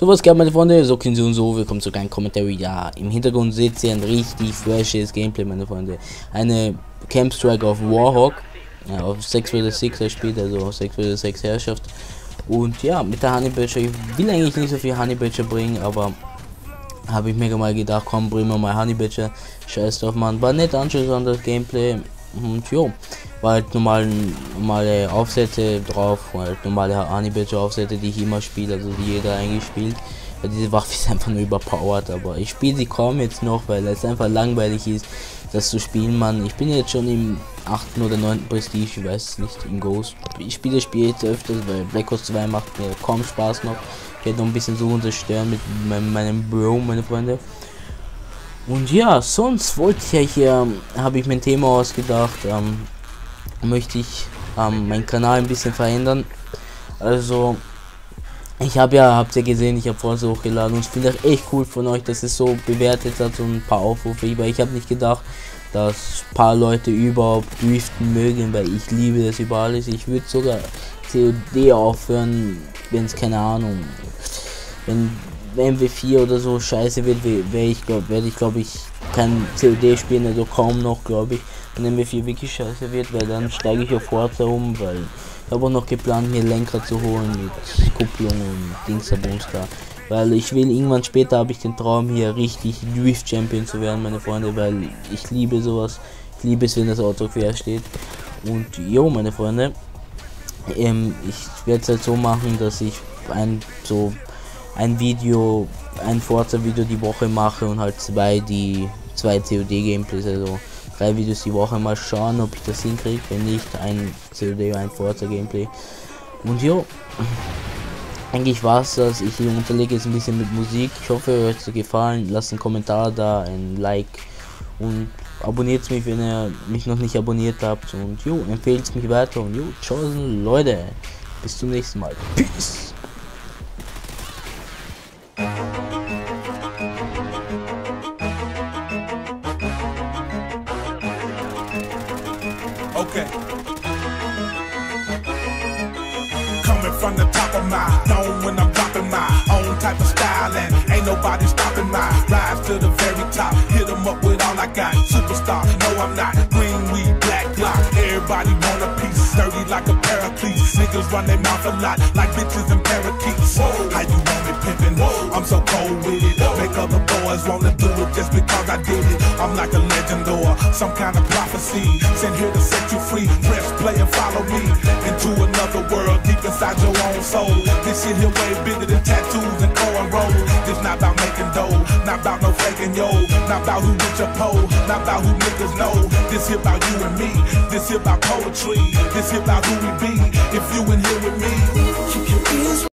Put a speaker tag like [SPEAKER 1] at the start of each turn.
[SPEAKER 1] So, was geht, meine Freunde? So können Sie und so. Willkommen zu keinem Kommentar. Ja, im Hintergrund seht ihr ein richtig freshes Gameplay, meine Freunde. Eine Camp Strike auf Warhawk. Ja, auf 6 vs 6 spielt, also auf 6 vs 6 Herrschaft. Und ja, mit der Honey Badger. Ich will eigentlich nicht so viel Honey Badger bringen, aber habe ich mir mal gedacht, komm, bringen wir mal Honey Badger. Scheiß drauf, man. War nett anschluss an das Gameplay. Und jo, war halt normale Aufsätze drauf, halt normale Honey Badger Aufsätze, die ich immer spiele, also die jeder eigentlich spielt. Weil diese Waffe ist einfach nur überpowered, aber ich spiele sie kaum jetzt noch, weil es einfach langweilig ist, das zu spielen, man. Ich bin jetzt schon im 8. oder 9. Prestige, ich weiß es nicht, im Ghost. Ich spiele das Spiel jetzt öfters, weil Black Ops 2 macht mir kaum Spaß noch. Ich werde noch ein bisschen so unterstören mit meinem Bro, meine Freunde. Und ja, sonst wollte ich ja hier, habe ich mein Thema ausgedacht, möchte ich meinen Kanal ein bisschen verändern. Also, ich habe ja, habt ihr gesehen, ich habe Forza hochgeladen und ich finde das echt cool von euch, dass es so bewertet hat und ein paar Aufrufe, weil ich habe nicht gedacht, dass ein paar Leute überhaupt driften mögen, weil ich liebe das über alles. Ich würde sogar COD aufhören, wenn es keine Ahnung, wenn MW4 oder so scheiße wird, werde ich glaube ich kein COD spielen, also kaum noch, glaube ich, wenn MW4 wirklich scheiße wird, weil dann steige ich auf Forza um, weil ich habe auch noch geplant, mir Lenker zu holen mit Kupplung und Dingsabums da, weil ich will irgendwann später, habe ich den Traum, hier richtig Drift Champion zu werden, meine Freunde, weil ich liebe sowas, ich liebe es, wenn das Auto quer steht. Und jo, meine Freunde, ich werde es halt so machen, dass ich ein Forza Video die Woche mache und halt zwei COD Gameplays, also 3 Videos die Woche, mal schauen, ob ich das hinkriege. Wenn nicht, ein COD, ein Forza Gameplay. Und jo, eigentlich war es das. Ich unterlege jetzt ein bisschen mit Musik. Ich hoffe, euch hat es gefallen. Lasst einen Kommentar da, ein Like und abonniert mich, wenn ihr mich noch nicht abonniert habt. Und jo, empfehlt mich weiter und jo, ciao Leute, bis zum nächsten Mal. Peace.
[SPEAKER 2] Okay. Coming from the top of my dome when I'm dropping my own type of style, and ain't nobody stopping my rise to the very top. Hit 'em up with all I got. Superstar, no I'm not. Green weed, black block. Everybody want a piece. Sturdy like a paraclete. Niggas run their mouth a lot like bitches and parakeets. How you want me pimpin'? I'm so cold with it. Make other boys wanna do it just because I did it. I'm like a legend or some kind of prophecy. Sent here to set you free. Press play and follow me into another world deep inside your own soul. This shit here way bigger than tattoos and cornrows. This not about making dough, not about no faking yo, not about who with your pole, not about who niggas know. This here about you and me. This here about poetry. This here about who we be. If you in here with me, keep your ears